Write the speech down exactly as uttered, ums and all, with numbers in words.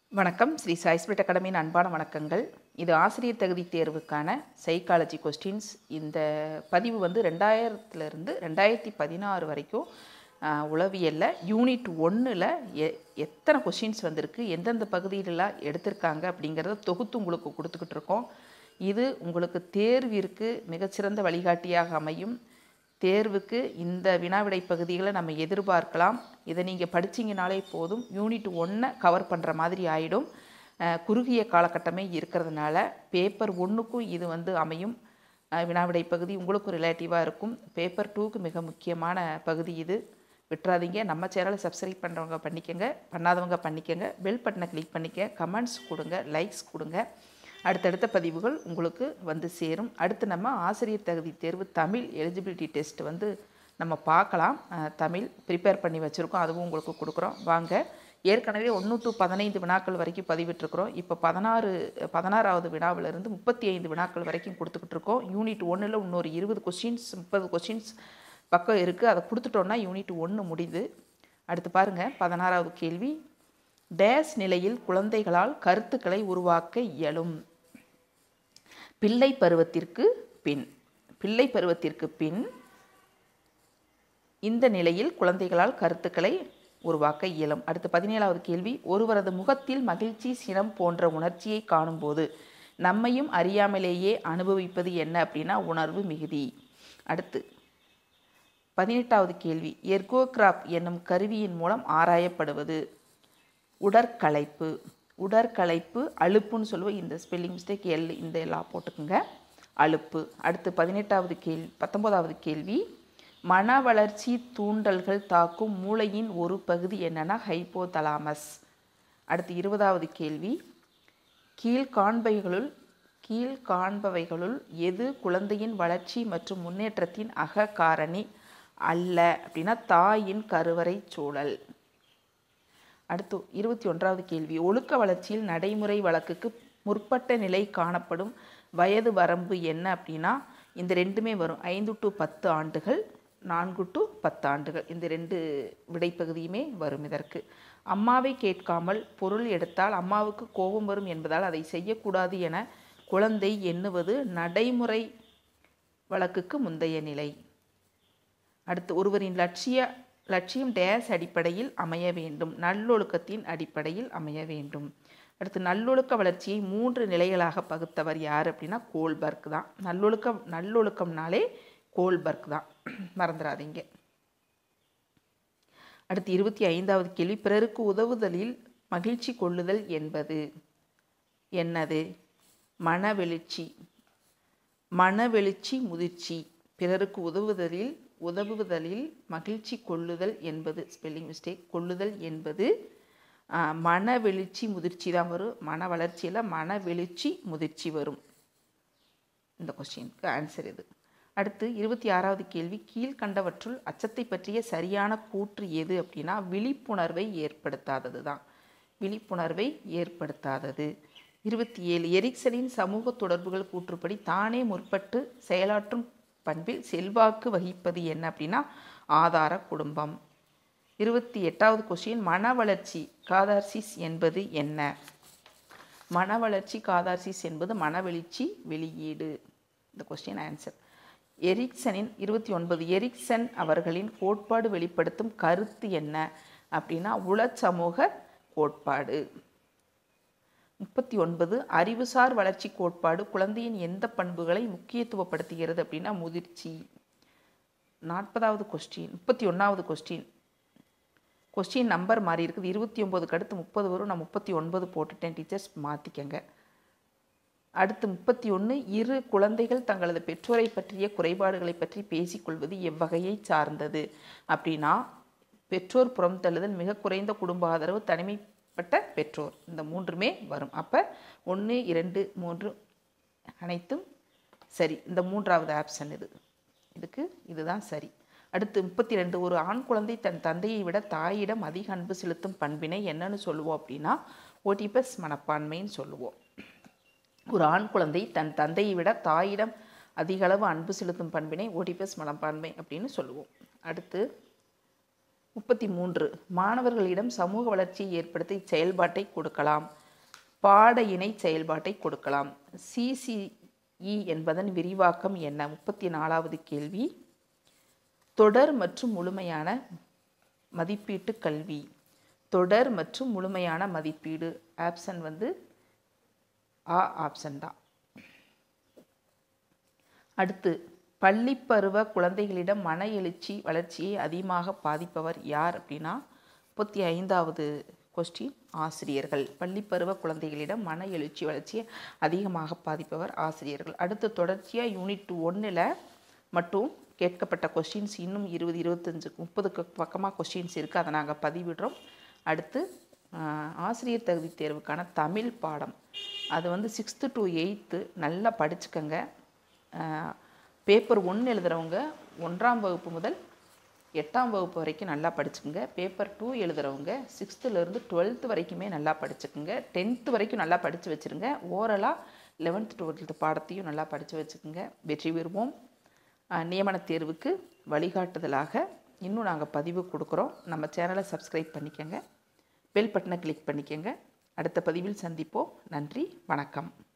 வணக்கம். ஸ்ரீ சாய் ஸ்பிரிட் அகாடமியின் அன்பான வணக்கங்கள். இது ஆசிரியர் தகுதி தேர்வுக்கான சைக்காலஜி கொஸ்டின்ஸ். இந்த பதிவு வந்து ரெண்டாயிரத்துலேருந்து ரெண்டாயிரத்தி பதினாறு வரைக்கும் உளவியலில் யூனிட் ஒன்றில் எ எத்தனை கொஸ்டின்ஸ் வந்திருக்கு, எந்தெந்த பகுதியிலலாம் எடுத்திருக்காங்க அப்படிங்கிறத தொகுத்து உங்களுக்கு கொடுத்துக்கிட்டு இருக்கோம். இது உங்களுக்கு தேர்விற்கு மிகச்சிறந்த வழிகாட்டியாக அமையும். தேர்வுக்கு இந்த வினாவிடை பகுதிகளை நம்ம எதிர்பார்க்கலாம். இதை நீங்கள் படிச்சிங்கனாலே போதும், யூனிட் ஒன்றை கவர் பண்ணுற மாதிரி ஆகிடும். குறுகிய காலகட்டமே இருக்கிறதுனால பேப்பர் ஒன்றுக்கும் இது வந்து அமையும். வினாவிடை பகுதி உங்களுக்கும் ரிலேட்டிவாக இருக்கும். பேப்பர் டூக்கு மிக முக்கியமான பகுதி இது. விட்டுறாதீங்க. நம்ம சேனலை சப்ஸ்கிரைப் பண்ணுறவங்க பண்ணிக்கங்க, பண்ணாதவங்க பண்ணிக்கங்க. பெல் பட்டனை கிளிக் பண்ணிக்க, கமெண்ட்ஸ் கொடுங்க, லைக்ஸ் கொடுங்க. அடுத்தடுத்த பதிவுகள் உங்களுக்கு வந்து சேரும். அடுத்து நம்ம ஆசிரியர் தகுதி தேர்வு தமிழ் எலிஜிபிலிட்டி டெஸ்ட் வந்து நம்ம பார்க்கலாம். தமிழ் ப்ரிப்பேர் பண்ணி வச்சுருக்கோம், அதுவும் உங்களுக்கு கொடுக்குறோம். வாங்க. ஏற்கனவே ஒன்று டு பதினைந்து வினாக்கள் வரைக்கும் பதிவிட்டுருக்குறோம். இப்போ பதினாறு பதினாறாவது வினாவிலிருந்து முப்பத்தி ஐந்து வினாக்கள் வரைக்கும் கொடுத்துக்கிட்டு இருக்கோம். யூனிட் ஒன்றில் இன்னொரு இருபது கொஸ்டின்ஸ் முப்பது கொஸ்டின்ஸ் பக்கம் இருக்குது. அதை கொடுத்துட்டோன்னா யூனிட் ஒன்று முடியுது. அடுத்து பாருங்கள், பதினாறாவது கேள்வி. டேஸ் நிலையில் குழந்தைகளால் கருத்துக்களை உருவாக்க இயலும். பிள்ளை பருவத்திற்கு பின் பிள்ளை பருவத்திற்கு பின் இந்த நிலையில் குழந்தைகளால் கருத்துக்களை உருவாக்க இயலும். அடுத்து பதினேழாவது கேள்வி. ஒருவரது முகத்தில் மகிழ்ச்சி, சினம் போன்ற உணர்ச்சியை காணும்போது நம்மையும் அறியாமலேயே அனுபவிப்பது என்ன அப்படின்னா உணர்வு மிகுதி. அடுத்து பதினெட்டாவது கேள்வி. எர்கோகிராப் என்னும் கருவியின் மூலம் ஆராயப்படுவது உடற்களைப்பு. உடற்களைப்பு அலுப்புன்னு சொல்லுவோம். இந்த ஸ்பெல்லிங் மிஸ்டேக் எல் இந்த எல்லாம் போட்டுக்குங்க, அலுப்பு. அடுத்து பதினெட்டாவது கேள்வி பத்தொன்பதாவது கேள்வி. மன வளர்ச்சி தூண்டல்கள் தாக்கும் மூளையின் ஒரு பகுதி என்னன்னா ஹைப்போதலாமஸ். அடுத்து இருபதாவது கேள்வி. கீழ்காண்பவைகளுள் கீழ்காண்பவைகளுள் எது குழந்தையின் வளர்ச்சி மற்றும் முன்னேற்றத்தின் அக காரணி அல்ல அப்படின்னா தாயின் கருவறை சூழல். அடுத்து இருபத்தி ஒன்றாவது கேள்வி. ஒழுக்க வளர்ச்சியில் நடைமுறை வழக்குக்கு முற்பட்ட நிலை காணப்படும் வயது வரம்பு என்ன அப்படின்னா இந்த ரெண்டுமே வரும். ஐந்து டு பத்து ஆண்டுகள், நான்கு டு பத்து ஆண்டுகள், இந்த ரெண்டு விடைப்பகுதியுமே வரும். இதற்கு அம்மாவை கேட்காமல் பொருள் எடுத்தால் அம்மாவுக்கு கோபம் வரும் என்பதால் அதை செய்யக்கூடாது என குழந்தை எண்ணுவது நடைமுறை வழக்குக்கு முந்தைய நிலை. அடுத்து ஒருவரின் லட்சிய லட்சியம் டேஸ் அடிப்படையில் அமைய வேண்டும். நல்லொழுக்கத்தின் அடிப்படையில் அமைய வேண்டும். அடுத்து நல்லொழுக்க வளர்ச்சியை மூன்று நிலைகளாக பகுத்தவர் யார் அப்படின்னா கோல்பர்க் தான். நல்லொழுக்கம் நல்லொழுக்கம்னாலே கோல்பர்க் தான், மறந்துடாதீங்க. அடுத்து இருபத்தி ஐந்தாவது கேள்வி. பிறருக்கு உதவுதலில் மகிழ்ச்சி கொள்ளுதல் என்பது என்னது? மனவெழுச்சி. மனவெழுச்சி முதிர்ச்சி. பிறருக்கு உதவுதலில் உதவுதலில் மகிழ்ச்சி கொள்ளுதல் என்பது ஸ்பெல்லிங் மிஸ்டேக் கொள்ளுதல் என்பது மனவெழுச்சி முதிர்ச்சி தான் வரும். மன வளர்ச்சியில் மனவெழுச்சி முதிர்ச்சி வரும். இந்த கொஸ்டினுக்கு ஆன்சர் இது. அடுத்து இருபத்தி ஆறாவது கேள்வி. கீழ்கண்டவற்றுள் அச்சத்தை பற்றிய சரியான கூற்று எது அப்படின்னா விழிப்புணர்வை ஏற்படுத்தாதது தான். விழிப்புணர்வை ஏற்படுத்தாதது. இருபத்தி ஏழு. எரிக்சனின் சமூக தொடர்புகள் கூற்றுப்படி தானே முற்பட்டு செயலாற்றும் பண்பில் செல்வாக்கு வகிப்பது என்ன அப்படின்னா ஆதார குடும்பம். இருபத்தி எட்டாவது கொஸ்டின். மன வளர்ச்சி காதார்சிஸ் என்பது என்ன? மன வளர்ச்சி காதார்சிஸ் என்பது மனவெழுச்சி வெளியீடு. இந்த கொஸ்டின் ஆன்சர். எரிக்சனின் இருபத்தி ஒன்பது. எரிக்சன் அவர்களின் கோட்பாடு வெளிப்படுத்தும் கருத்து என்ன அப்படின்னா உளச்சமூக கோட்பாடு. முப்பத்தி ஒன்பது. அறிவுசார் வளர்ச்சி கோட்பாடு குழந்தையின் எந்த பண்புகளை முக்கியத்துவப்படுத்துகிறது அப்படின்னா முதிர்ச்சி. நாற்பதாவது கொஸ்டின். முப்பத்தி ஒன்றாவது கொஸ்டின். கொஸ்டின் நம்பர் மாறி இருக்குது. இருபத்தி ஒம்போதுக்கு அடுத்து முப்பது வரும். நான் முப்பத்தி ஒன்பது போட்டுட்டேன், டீச்சர்ஸ் மாற்றிக்கங்க. அடுத்து முப்பத்தி ஒன்று. இரு குழந்தைகள் தங்களது பெற்றோரை பற்றிய குறைபாடுகளை பற்றி பேசிக்கொள்வது எவ்வகையை சார்ந்தது அப்படின்னா பெற்றோர் புறம் தள்ளுதல், மிக குறைந்த குடும்ப ஆதரவு, தனிமை பெற்றோர், இந்த மூன்றுமே வரும். அப்போ ஒன்று இரண்டு மூன்று அனைத்தும் சரி. இந்த மூன்றாவது ஆப்ஷன் இது இதுக்கு இதுதான் சரி. அடுத்து முப்பத்தி ரெண்டு. ஒரு ஆண் குழந்தை தன் தந்தையை விட தாயிடம் அதிக அன்பு செலுத்தும் பண்பினை என்னன்னு சொல்லுவோம் அப்படின்னா ஓடிபஸ் மனப்பான்மைன்னு சொல்லுவோம். ஒரு ஆண் குழந்தை தன் தந்தையை விட தாயிடம் அதிக அளவு அன்பு செலுத்தும் பண்பினை ஓடிபஸ் மனப்பான்மை அப்படின்னு சொல்லுவோம். அடுத்து முப்பத்தி மூன்று மாணவர்களிடம் சமூக வளர்ச்சியை ஏற்படுத்த இச்செயல்பாட்டை கொடுக்கலாம். பாட இணை செயல்பாட்டை கொடுக்கலாம். சிசிஇ என்பதன் விரிவாக்கம் என்ன? முப்பத்தி நாலாவது கேள்வி. தொடர் மற்றும் முழுமையான மதிப்பீட்டு கல்வி. தொடர் மற்றும் முழுமையான மதிப்பீடு ஆப்ஷன் வந்து ஆ ஆப்ஷன் தான். அடுத்து பள்ளிப்பருவ குழந்தைகளிடம் மன எழுச்சி வளர்ச்சியை அதிகமாக பாதிப்பவர் யார் அப்படின்னா முப்பத்தி ஐந்தாவது கொஸ்டின் ஆசிரியர்கள். பள்ளிப்பருவ குழந்தைகளிடம் மன எழுச்சி வளர்ச்சியை அதிகமாக பாதிப்பவர் ஆசிரியர்கள். அடுத்து தொடர்ச்சியாக யூனிட் ஒன்றில் மட்டும் கேட்கப்பட்ட கொஸ்டின்ஸ் இன்னும் இருபது இருபத்தஞ்சு முப்பதுக்கு பக்கமாக கொஸ்டின்ஸ் இருக்குது, அதை நாங்கள் பதிவிடுறோம். அடுத்து ஆசிரியர் தகுதி தேர்வுக்கான தமிழ் பாடம் அது வந்து சிக்ஸ்த்து டு எயித்து நல்லா படிச்சுக்கங்க. பேப்பர் ஒன்று எழுதுகிறவங்க ஒன்றாம் வகுப்பு முதல் எட்டாம் வகுப்பு வரைக்கும் நல்லா படிச்சுக்குங்க. பேப்பர் டூ எழுதுகிறவங்க சிக்ஸ்த்துலேருந்து டுவெல்த்து வரைக்குமே நல்லா படிச்சுக்குங்க. டென்த்து வரைக்கும் நல்லா படித்து வச்சுருங்க. ஓரலாக லெவன்த்து டுவெல்த்து பாடத்தையும் நல்லா படித்து வச்சுக்கோங்க. வெற்றி பெறுவோம். நியமன தேர்வுக்கு வழிகாட்டுதலாக இன்னும் நாங்கள் பதிவு கொடுக்குறோம். நம்ம சேனலை சப்ஸ்கிரைப் பண்ணிக்கோங்க. பெல் பட்டனை கிளிக் பண்ணிக்கோங்க. அடுத்த பதிவில் சந்திப்போம். நன்றி, வணக்கம்.